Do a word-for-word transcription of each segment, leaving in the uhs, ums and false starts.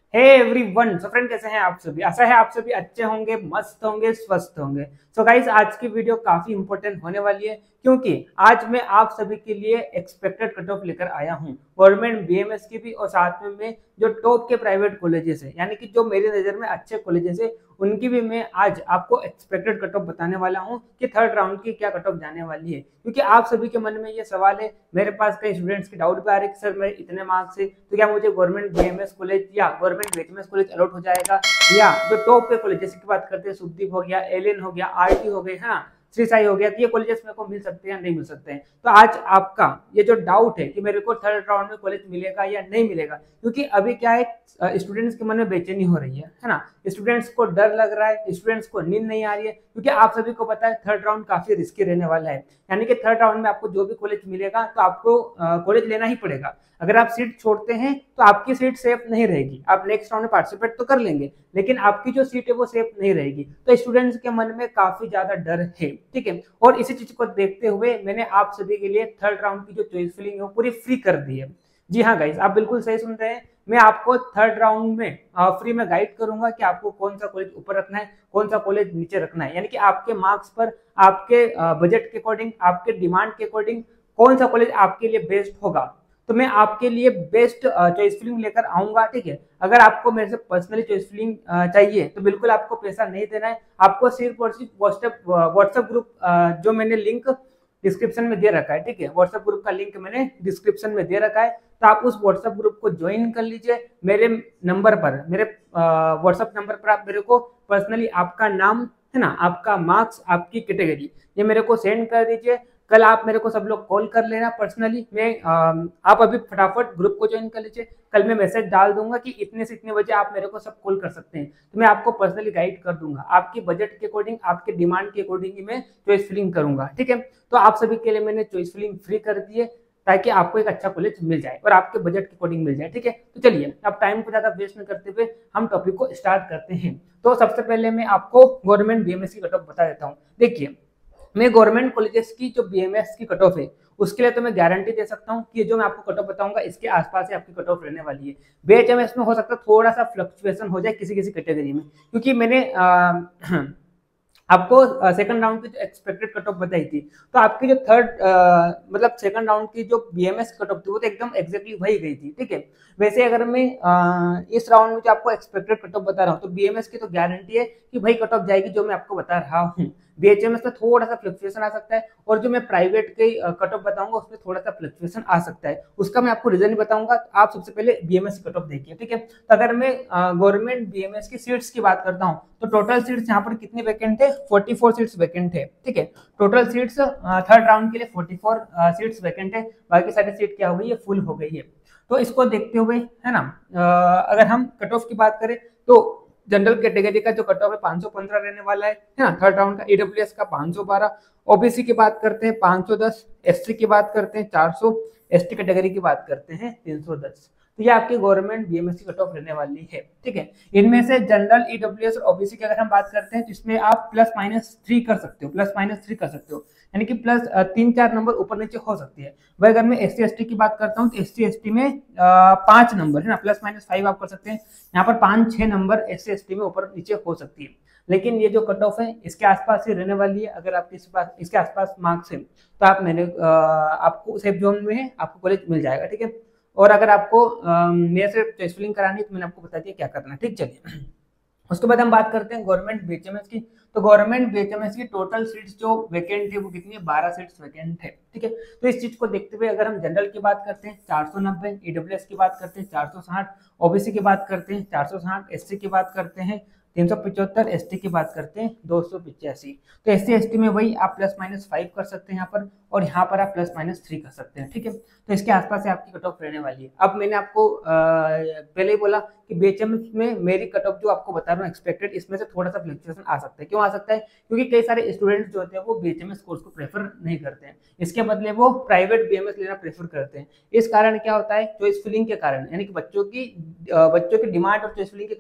Hey everyone, so friend कैसे हैं आप सभी। आशा है आप सभी अच्छे होंगे, मस्त होंगे, स्वस्थ होंगे। सो गाइस, आज की वीडियो काफी इंपॉर्टेंट होने वाली है क्योंकि आज मैं आप सभी के लिए एक्सपेक्टेड कट ऑफ लेकर आया हूं गवर्नमेंट बीएमएस की भी, और साथ में मैं जो टॉप के प्राइवेट कॉलेजेस है, यानी कि जो मेरी नजर में अच्छे कॉलेजेस है, उनकी भी मैं आज आपको एक्सपेक्टेड कट ऑफ बताने वाला हूं कि थर्ड राउंड की क्या कट ऑफ जाने वाली है। क्योंकि आप सभी के मन में ये सवाल है, मेरे पास कई स्टूडेंट्स के डाउट भी आ रहे हैं कि सर मेरे इतने मार्क्स है तो क्या मुझे गवर्नमेंट बीएमएस कॉलेज या गवर्नमेंट बीएचएमएस कॉलेज अलॉट हो जाएगा, या जो टॉप के कॉलेज जैसे की बात करते हैं सुखदीप हो गया, एलियन हो गया, आरटी हो गए, है ना, श्री साई हो गया, तो ये कॉलेजेस मेरे को मिल सकते हैं या नहीं मिल सकते हैं। तो आज आपका ये जो डाउट है कि मेरे को थर्ड राउंड में कॉलेज मिलेगा या नहीं मिलेगा, क्योंकि अभी क्या है, स्टूडेंट्स के मन में बेचैनी हो रही है है ना, स्टूडेंट्स को डर लग रहा है, स्टूडेंट्स को नींद नहीं आ रही है, क्योंकि आप सभी को पता है थर्ड राउंड काफी रिस्की रहने वाला है। यानी कि थर्ड राउंड में आपको जो भी कॉलेज मिलेगा तो आपको कॉलेज लेना ही पड़ेगा। अगर आप सीट छोड़ते हैं तो आपकी सीट सेफ नहीं रहेगी। आप नेक्स्ट राउंड में पार्टिसिपेट तो कर लेंगे लेकिन आपकी जो सीट है वो सेफ नहीं रहेगी। तो स्टूडेंट्स के मन में काफी ज्यादा डर है, ठीक है। और इसी चीज को देखते हुए मैंने आप सभी के लिए थर्ड राउंड की जो चॉइस फिलिंग है वो पूरी फ्री कर दी है। जी हाँ गाइस, आप बिल्कुल सही सुन रहे हैं। मैं आपको थर्ड राउंड में फ्री में गाइड करूंगा कि आपको कौन सा कॉलेज ऊपर रखना है, कौन सा कॉलेज नीचे रखना है, यानी कि आपके मार्क्स पर, आपके बजट के अकॉर्डिंग, आपके डिमांड के अकॉर्डिंग कौन सा कॉलेज आपके लिए बेस्ट होगा। तो मैं आपके लिए बेस्ट चॉइस फिलिंग लेकर आऊंगा, ठीक है। अगर आपको मेरे से पर्सनली चॉइस फिलिंग चाहिए तो बिल्कुल आपको पैसा नहीं देना है, आपको सिर्फ और सिर्फ व्हाट्सएप व्हाट्सएप ग्रुप जो मैंने लिंक डिस्क्रिप्शन में दे रखा है, ठीक है, व्हाट्सएप ग्रुप का लिंक मैंने डिस्क्रिप्शन में दे रखा है, तो आप उस व्हाट्सएप ग्रुप को ज्वाइन कर लीजिए। मेरे नंबर पर, मेरे व्हाट्सएप नंबर पर आप मेरे को पर्सनली आपका नाम, है ना, आपका मार्क्स, आपकी कैटेगरी, ये मेरे को सेंड कर दीजिए। कल आप मेरे को सब लोग कॉल कर लेना पर्सनली। मैं आ, आप अभी फटाफट ग्रुप को ज्वाइन कर लीजिए। कल मैं मैसेज डाल दूंगा कि इतने से इतने बजे आप मेरे को सब कॉल कर सकते हैं, तो मैं आपको पर्सनली गाइड कर दूंगा। आपकी बजट के अकॉर्डिंग, आपके डिमांड के अकॉर्डिंग ही मैं चॉइस फिलिंग करूंगा, ठीक है। तो आप सभी के लिए मैंने चॉइस फिलिंग फ्री कर दी है ताकि आपको एक अच्छा कॉलेज मिल जाए और आपके बजट के अकॉर्डिंग मिल जाए, ठीक है। तो चलिए, अब टाइम को ज्यादा वेस्ट न करते हुए हम टॉपिक को स्टार्ट करते हैं। तो सबसे पहले मैं आपको गवर्नमेंट बीएमएस की कट ऑफ बता देता हूँ। देखिए, मैं गवर्नमेंट कॉलेजेस की जो बीएमएस की कट ऑफ है उसके लिए तो मैं गारंटी दे सकता हूँ कि जो मैं आपको कट ऑफ बताऊंगा इसके आसपास ही आपकी कट ऑफ रहने वाली है। बीएचएमएस में हो सकता है थोड़ा सा फ्लक्चुएशन हो जाए किसी किसी कैटेगरी में, क्योंकि मैंने आ, आपको सेकंड राउंड की जो एक्सपेक्टेड कट ऑफ बताई थी, तो आपकी जो थर्ड मतलब सेकंड राउंड की जो बीएमएस कट ऑफ थी वो तो एकदम एग्जैक्टली वही गई थी, ठीक है। वैसे अगर मैं आ, इस राउंड में जो आपको एक्सपेक्टेड कट ऑफ बता रहा हूँ तो बीएमएस की तो गारंटी है कि वही कट ऑफ जाएगी जो मैं आपको बता रहा हूँ। बीएचएमएस में थोड़ा सा फ्लक्चुएशन आ सकता है, और जो मैं प्राइवेट के कट ऑफ बताऊंगा उसमें थोड़ा सा फ्लक्चुएशन आ सकता है, उसका मैं आपको रीजन बताऊंगा। आप सबसे पहले बीएमएस की कट ऑफ देखिए, ठीक है। तो अगर मैं गवर्नमेंट बीएमएस की सीट्स की बात करता हूँ तो टोटल सीट्स यहाँ पर कितनी वैकेंट है, चौवालीस सीट्स वैकेंट है, ठीक है। टोटल सीट्स थर्ड राउंड के लिए चौवालीस सीट्स वैकेंट है, बाकी सारी सीट क्या हो गई है, फुल हो गई है। तो इसको देखते हुए, है ना, अगर हम कट ऑफ की बात करें तो जनरल कैटेगरी का जो कट ऑफ है पाँच सौ पंद्रह रहने वाला है है ना, थर्ड राउंड का। ईडब्ल्यूएस का पाँच सौ बारह, ओबीसी की बात करते हैं पाँच सौ दस, एससी की बात करते हैं चार सौ, एसटी कैटेगरी की बात करते हैं तीन सौ दस। तो ये आपकी गवर्नमेंट बीएमएस की कट ऑफ रहने वाली है, ठीक है। इनमें से जनरल, ईडब्ल्यूएस और ओबीसी की अगर हम बात करते हैं तो इसमें आप प्लस माइनस थ्री कर सकते हो, प्लस माइनस थ्री कर सकते हो, यानी कि प्लस तीन चार नंबर ऊपर नीचे हो सकती है। वही अगर मैं एस सी एस टी की बात करता हूँ तो एस सी एस टी में पांच नंबर, है ना, प्लस माइनस फाइव आप कर सकते हैं। यहाँ पर पांच छह number S C S T में ऊपर नीचे हो सकती है, लेकिन ये जो कट ऑफ है इसके आसपास ही रहने वाली है। अगर आपके पास इसके आसपास मार्क्स है तो आप मैंने आपको सेफ जोन में है, आपको कॉलेज मिल जाएगा, ठीक है। और अगर आपको मेरे से चॉइस फिलिंग करानी है तो मैंने आपको बता दिया क्या करना है, ठीक। चलिए, उसके बाद हम बात करते हैं गवर्नमेंट बीएचएमएस की। तो गवर्नमेंट बीएचएमएस की टोटल सीट्स जो वैकेंट है वो कितनी है, बारह सीट्स वैकेंट है, ठीक है। तो इस चीज को देखते हुए अगर हम जनरल की बात करते हैं चार सौ नब्बे, ईडब्ल्यूएस की बात करते हैं चार सौ साठ, ओबीसी की बात करते हैं चार सौ साठ, एससी की बात करते हैं तीन सौ पिछहत्तर, एसटी की बात करते हैं दो सौ पिचासी। तो एससी एसटी में वही आप प्लस माइनस फाइव कर सकते हैं यहाँ पर, और यहाँ पर आप प्लस माइनस थ्री कर सकते हैं, ठीक है। तो इसके आसपास से आपकी कट ऑफ रहने वाली है। अब मैंने आपको आ, पहले ही बोला कि बीएचएमएस में मेरी कट ऑफ जो आपको बता रहा हूँ एक्सपेक्टेड, इसमें से थोड़ा सा फ्लक्चुएशन आ सकता है। क्यों आ सकता है, क्योंकि कई सारे स्टूडेंट्स जो होते हैं वो बीएचएमएस कोर्स को प्रेफर नहीं करते हैं, इसके बदले वो प्राइवेट बीएमएस लेना प्रेफर करते हैं। इस कारण क्या होता है, चॉइस फिलिंग के कारण, यानी कि बच्चों की बच्चों की डिमांड और चॉइस फिलिंग के कारण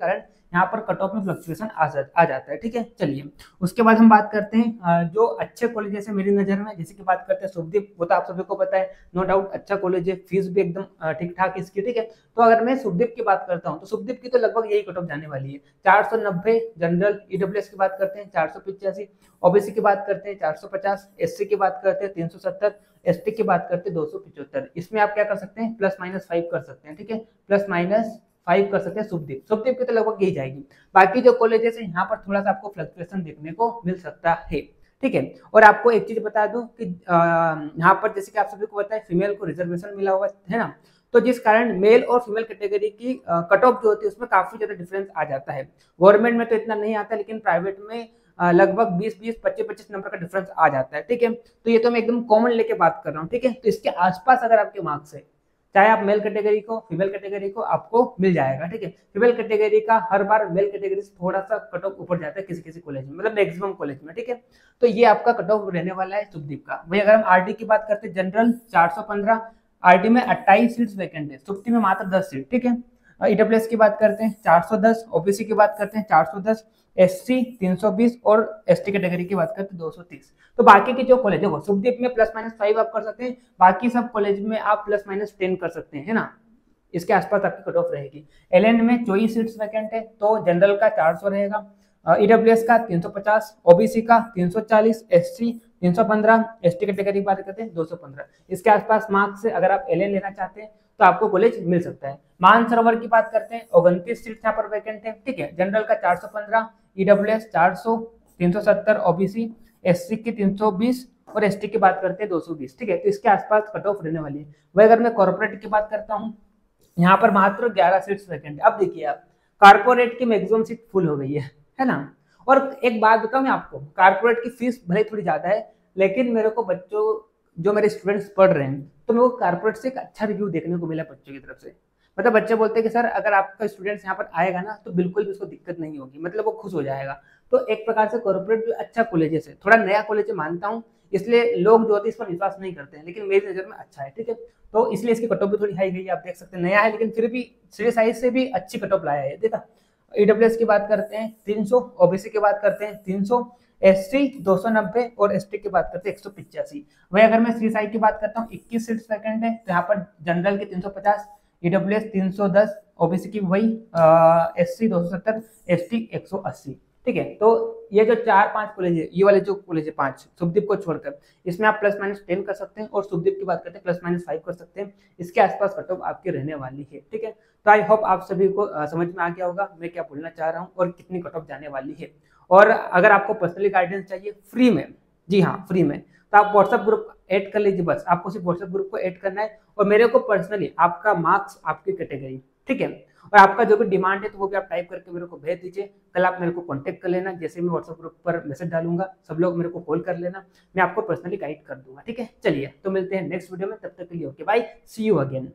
यहाँ पर कट ऑफ में फ्लक्चुएशन आ, आ जाता है। ठीक है, चलिए उसके बाद हम बात करते हैं जो अच्छे कॉलेज है मेरी नजर में, जैसे कि बात करते हैं शुभदीप, वो तो आप सभी को पता है, नो डाउट अच्छा कॉलेज है, फीस भी एकदम ठीक ठाक इसकी। ठीक है, तो अगर मैं शुभदीप की बात करता हूँ तो शुभदीप की तो लगभग यही कट ऑफ जाने वाली है, चार सौ नब्बे जनरल, ईडब्ल्यूएस की बात करते हैं चार सौ पिचासी, ओबीसी की बात करते हैं चार सौ पचास, एससी की बात करते हैं तीन सौ सत्तर, एसटी की बात करते हैं दो सौ पिचहत्तर। इसमें आप क्या कर सकते हैं, प्लस माइनस फाइव कर सकते हैं। ठीक है, प्लस माइनस फाइव कर सकते हैं शुभदीप, शुभदीप की तो लगभग यही जाएगी। बाकी जो कॉलेजेस है यहाँ पर थोड़ा सा आपको फ्लक्चुएशन देखने को मिल सकता है। ठीक है, और आपको एक चीज बता दूं कि यहाँ पर जैसे कि आप सभी को पता है फीमेल को रिजर्वेशन मिला हुआ है ना, तो जिस कारण मेल और फीमेल कैटेगरी की कट ऑफ जो होती है उसमें काफी ज्यादा डिफरेंस आ जाता है। गवर्नमेंट में तो इतना नहीं आता, लेकिन प्राइवेट में लगभग बीस बीस पच्चीस पच्चीस नंबर का डिफरेंस आ जाता है। ठीक है, तो ये तो मैं एकदम कॉमन लेके बात कर रहा हूँ। ठीक है, तो इसके आसपास अगर आपके मार्क्स है, चाहे आप मेल कैटेगरी को फीमेल कैटेगरी को, आपको मिल जाएगा। ठीक है, फीमेल कैटेगरी का हर बार मेल कैटेगरी से थोड़ा सा कट ऑफ ऊपर जाता है किसी किसी कॉलेज में, मतलब मैक्सिमम कॉलेज में। ठीक है, तो ये आपका कट ऑफ रहने वाला है शुभदीप का। वही अगर हम आरडी की बात करते हैं, जनरल चार सौ पंद्रह, आरडी में अट्ठाईस सीट्स वैकेंट है, शुभदीप में मात्र दस सीट। ठीक है, ईडब्ल्यूएस की बात करते हैं चार सौ दस, ओबीसी की बात करते हैं चार सौ दस, एससी तीन सौ बीस और एसटी कैटेगरी की बात करते हैं दो सौ तीस। तो बाकी के जो कॉलेज है वो शुभदीप में प्लस माइनस फाइव आप कर सकते हैं, बाकी सब कॉलेज में आप प्लस माइनस टेन कर सकते हैं, है ना, इसके आसपास आपकी कट ऑफ रहेगी। एलएन में चौबीस सीट्स वैकेंट है, तो जनरल का चार सौ रहेगा, ईडब्ल्यूएस का तीन सौ पचास, ओबीसी का तीन सौ चालीस, एससी तीन सौ पंद्रह, एसटी कैटेगरी की बात करते हैं दो सौ पंद्रह। इसके आसपास मार्क्स से अगर आप एलएन लेना चाहते हैं तो आपको कॉलेज मिल सकता है। मानसरोवर की बात करते हैं, उनतीस सीट यहाँ पर वैकेंट है। ठीक है, जनरल का चार सौ पंद्रह, ईडब्ल्यूएस चार सौ, तीन सौ सत्तर, ओबीसी, एससी की तीन सौ बीस और एसटी की बात करते हैं दो सौ बीस। ठीक है, तो इसके आसपास कट ऑफ रहने वाली है। वही अगर मैं कॉर्पोरेट की बात करता हूँ, यहाँ पर मात्र ग्यारह सीट्स वैकेंट है। अब देखिए आप, कारपोरेट की मैक्सिमम सीट फुल हो गई है है ना। और एक बात बताऊं मैं आपको, कारपोरेट की फीस भले थोड़ी ज्यादा है, लेकिन मेरे को बच्चों जो मेरे स्टूडेंट्स पढ़ रहे हैं तो मेरे को कारपोरेट से एक अच्छा रिव्यू देखने को मिला बच्चों की तरफ से। मतलब बच्चे बोलते हैं कि सर अगर आपका स्टूडेंट्स यहाँ पर आएगा ना तो बिल्कुल भी उसको दिक्कत नहीं होगी, मतलब वो खुश हो जाएगा। तो एक प्रकार से कॉर्पोरेट जो अच्छा कॉलेज है, थोड़ा नया कॉलेज मानता हूँ, इसलिए लोग जो होते हैं इस पर विश्वास नहीं करते हैं, लेकिन मेरी नजर में अच्छा है। ठीक है, तो इसलिए इसकी कट ऑफ भी थोड़ी हाई गई है, आप देख सकते हैं नया है लेकिन फिर भी श्री साइज से भी अच्छी कट ऑफ लाया है। देखा, ईडब्ल्यूएस की बात करते हैं तीन सौ, ओबीसी की बात करते हैं तीन सौ, एससी दो सौ नब्बे और एसटी की बात करते हैं एक सौ पिचासी। वही अगर मैं सी साई की बात करता हूँ, इक्कीस सीट्स वैकेंट है, तो यहाँ पर जनरल के तीन सौ पचास, ईडब्ल्यूएस तीन सौ दस, ओबीसी की वही, एससी दो सौ सत्तर, एसटी एक सौ अस्सी। ठीक है, तो ये जो चार पांच कॉलेज है, ये वाले जो कॉलेज है पांच शुभदीप को छोड़कर, इसमें आप प्लस माइनस टेन कर सकते हैं, और शुभदीप की बात करते हैं प्लस माइनस फाइव कर सकते हैं। इसके आसपास कट ऑफ आपकी रहने वाली है। ठीक है, तो आई होप आप सभी को आ, समझ में आ गया होगा मैं क्या बोलना चाह रहा हूँ और कितनी कट ऑफ जाने वाली है। और अगर आपको पर्सनली गाइडेंस चाहिए फ्री में, जी हाँ फ्री में, तो आप व्हाट्सएप ग्रुप ऐड कर लीजिए। बस आपको सिर्फ व्हाट्सएप ग्रुप को ऐड करना है और मेरे को पर्सनली आपका मार्क्स, आपकी कैटेगरी, ठीक है, और आपका जो भी डिमांड है तो वो भी आप टाइप करके मेरे को भेज दीजिए। कल आप मेरे को कांटेक्ट कर लेना, जैसे मैं व्हाट्सएप ग्रुप पर मैसेज डालूंगा सब लोग मेरे को कॉल कर लेना, मैं आपको पर्सनली गाइड कर दूंगा। ठीक है, चलिए तो मिलते हैं नेक्स्ट वीडियो में, तब तक के लिए okay bye, see you again.